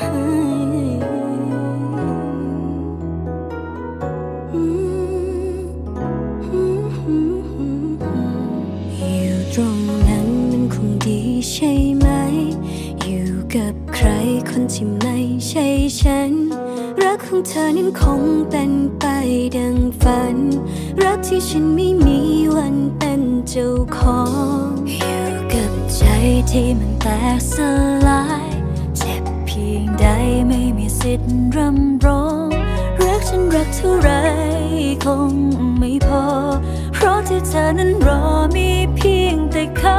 อยู่ตรงนั้นมันคงดีใช่ไหมอยู่กับใครคนที่ไม่ใช่ฉันรักของเธอนั้นคงเป็นไปดังฝันรักที่ฉันไม่มีวันเป็นเจ้าของอยู่กับใจที่มันแตกสลายเจ็บเพียงใดไม่มีสิทธิ์รำร้องรักฉันรักเท่าไรคงไม่พอเพราะที่เธอนั้นรอมีเพียงแต่เขา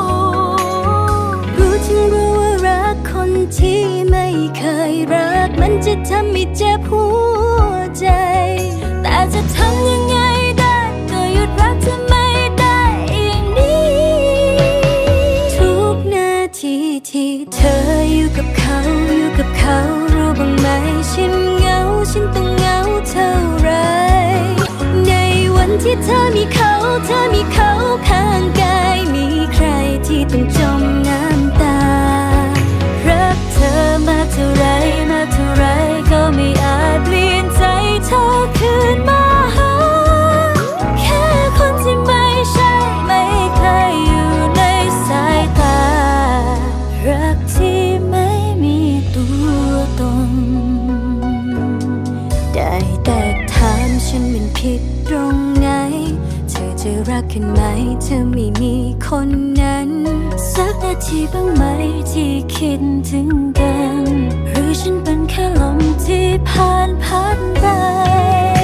รู้จึงรู้ว่ารักคนที่ไม่เคยรักมันจะทำให้เจ็บหัวใจแต่จะทำยังไงได้ก็หยุดรักเธอไม่ได้อย่างนี้ทุกนาทีที่เธออยู่กับเขารู้บ้างไหมฉันเหงาฉันต้องเหงาเท่าไรในวันที่เธอมีเขาข้างกายมีใครที่ต้องจมน้ำตารักเธอมากเท่าไรก็ไม่อาจเปลี่ยนใจเธอคืนมาหาแค่คนที่ไม่ใช่ไม่เคยอยู่ในสายตารักที่ไม่มีตัวตนได้แต่ถามฉันเป็นผิดตรงไหนเธอจะรักกันไหมเธอไม่มีคนนั้นสักนาทีบ้างไหมที่คิดถึงกันหรือฉันเป็นแค่ลมที่ผ่านไป